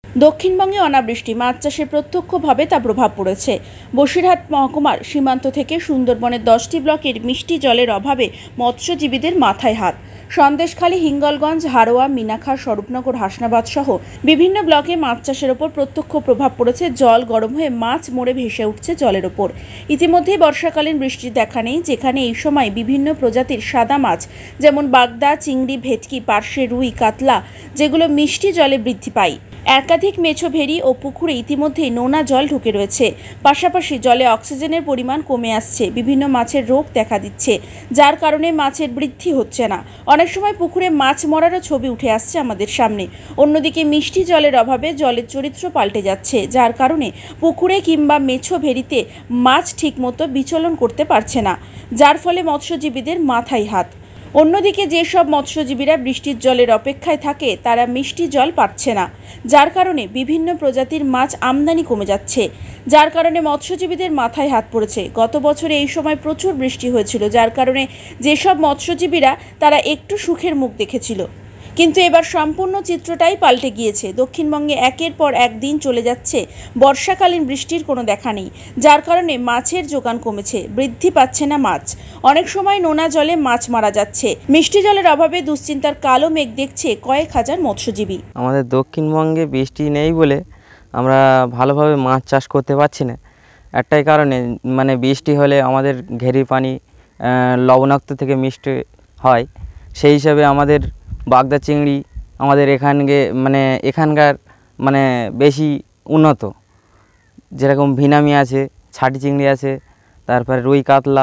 দক্ষিণবঙ্গে অনাবৃষ্টি মাছ চাষে প্রত্যক্ষভাবে তা প্রভাব পড়েছে। বসিরহাট মহকুমার সীমান্ত থেকে সুন্দরবনের 10টি ব্লকের মিষ্টি জলের অভাবে মৎস্যজীবীদের মাথায় হাত। সন্দেশখালী, হিঙ্গলগঞ্জ, হারোয়া, মিনাখার, স্বরূপনগর, হাসনাবাদ সহ বিভিন্ন ব্লকে মাছ চাষের ওপর প্রত্যক্ষ প্রভাব পড়েছে। জল গরম হয়ে মাছ মরে ভেসে উঠছে জলের ওপর। ইতিমধ্যেই বর্ষাকালীন বৃষ্টির দেখা নেই, যেখানে এই সময় বিভিন্ন প্রজাতির সাদা মাছ যেমন বাগদা, চিংড়ি, ভেটকি, পার্শে, রুই, কাতলা যেগুলো মিষ্টি জলে বৃদ্ধি পায়। একাধিক মেছো ভেড়ি ও পুকুরে ইতিমধ্যেই নোনা জল ঢুকে রয়েছে। পাশাপাশি জলে অক্সিজেনের পরিমাণ কমে আসছে, বিভিন্ন মাছের রোগ দেখা দিচ্ছে, যার কারণে মাছের বৃদ্ধি হচ্ছে না। অনেক সময় পুকুরে মাছ মরারও ছবি উঠে আসছে আমাদের সামনে। অন্যদিকে মিষ্টি জলের অভাবে জলের চরিত্র পাল্টে যাচ্ছে, যার কারণে পুকুরে কিংবা মেছো ভেড়িতে মাছ ঠিকমতো বিচলন করতে পারছে না, যার ফলে মৎস্যজীবীদের মাথায় হাত। অন্যদিকে যেসব মৎস্যজীবীরা বৃষ্টির জলের অপেক্ষায় থাকে তারা মিষ্টি জল পাচ্ছে না, যার কারণে বিভিন্ন প্রজাতির মাছ আমদানি কমে যাচ্ছে, যার কারণে মৎস্যজীবীদের মাথায় হাত পড়েছে। গত বছরে এই সময় প্রচুর বৃষ্টি হয়েছিল, যার কারণে যেসব মৎস্যজীবীরা তারা একটু সুখের মুখ দেখেছিল, কিন্তু এবার সম্পূর্ণ চিত্রটাই পাল্টে গিয়েছে। দক্ষিণবঙ্গে একের পর এক দিন চলে যাচ্ছে, বর্ষাকালীন বৃষ্টির কোনো দেখা নেই, যার কারণে মাছের যোগান কমেছে, বৃদ্ধি পাচ্ছে না মাছ। অনেক সময় নোনা জলে মাছ মারা যাচ্ছে। মিষ্টি জলের অভাবে দুশ্চিন্তার কালো মেঘ দেখছে কয়েক হাজার মৎস্যজীবী। আমাদের দক্ষিণবঙ্গে বৃষ্টি নেই বলে আমরা ভালোভাবে মাছ চাষ করতে পারছি না। একটাই কারণে, মানে বৃষ্টি হলে আমাদের ঘেরির পানি লবণাক্ত থেকে মিষ্টি হয়। সেই হিসাবে আমাদের বাগদা চিংড়ি আমাদের এখানকার বেশি উন্নত, যেরকম ভিনামি আছে, ছাটি চিংড়ি আছে, তারপরে রুই, কাতলা,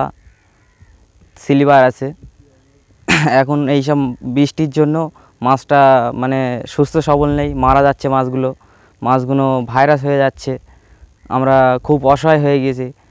সিলভার আছে। এখন এইসব বৃষ্টির জন্য মাছটা সুস্থ সবল নেই, মারা যাচ্ছে মাছগুলো ভাইরাস হয়ে যাচ্ছে। আমরা খুব অসহায় হয়ে গেছি।